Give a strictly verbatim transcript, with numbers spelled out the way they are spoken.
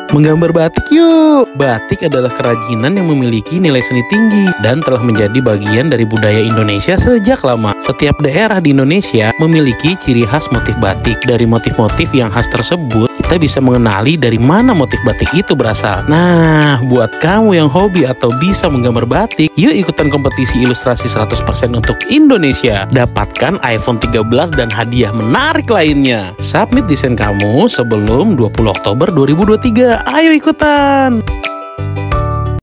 Menggambar batik yuk! Batik adalah kerajinan yang memiliki nilai seni tinggi dan telah menjadi bagian dari budaya Indonesia sejak lama. Setiap daerah di Indonesia memiliki ciri khas motif batik. Dari motif-motif yang khas tersebut, kita bisa mengenali dari mana motif batik itu berasal. Nah, buat kamu yang hobi atau bisa menggambar batik, yuk ikutan kompetisi ilustrasi seratus persen untuk Indonesia. Dapatkan iPhone tiga belas dan hadiah menarik lainnya. Submit desain kamu sebelum dua puluh Oktober dua ribu dua puluh tiga. Ayo ikutan!